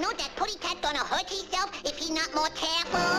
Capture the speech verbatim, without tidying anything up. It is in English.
know that Putty Cat gonna hurt himself if he's not more careful?